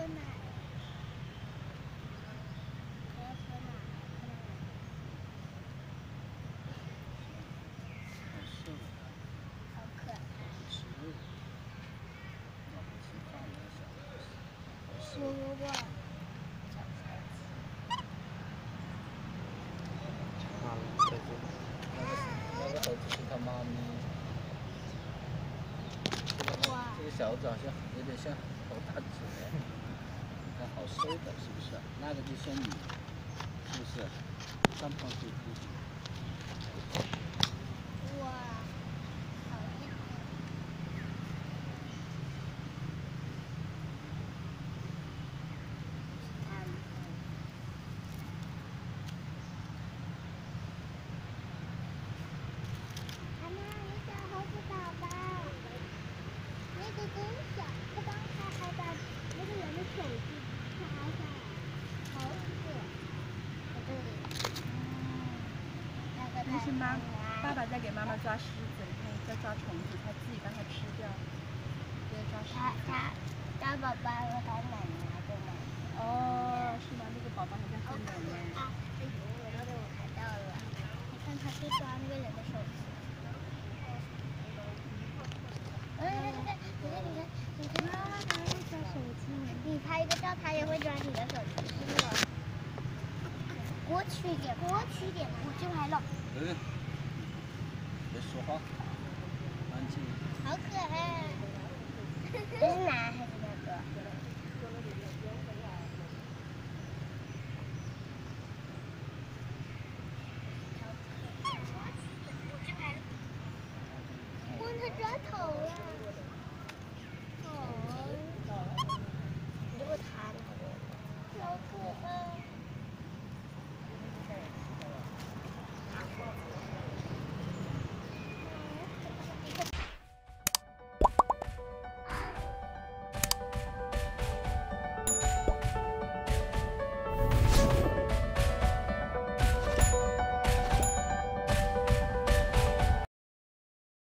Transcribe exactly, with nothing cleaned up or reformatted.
喝奶。我要喝奶。 好瘦， 好可爱。 吃肉，要不吃饭的小孩子，好瘦。 我我我。 好，再见。 那个那个猴子是它妈咪。这个这个小子好像有点像猴大姐，你看好瘦的，是不是？那个就像你，是不是？胖胖嘟嘟。 哇，好厉害！妈妈，你小猴子宝宝，那个真小，他刚才还把那个人的手机插上来，好可爱。在这里，嗯，那个那是妈，爸爸在给妈妈抓虱子，你看在抓虫子，他自己把它吃掉，在抓虱他子。 他他宝宝和他奶奶的奶奶。 哦，是吗？那个宝宝好像是奶奶。 啊，哎呦，我让我看到了，你看他去抓那个人的手机。哎，你看，你看，你看，你看，妈妈还会抓手机。你拍一个照，他也会抓你的手机。是吗？过去一点，过去一点，我就来了。 嗯，别说话，安静。 好可爱。这是男还是那个？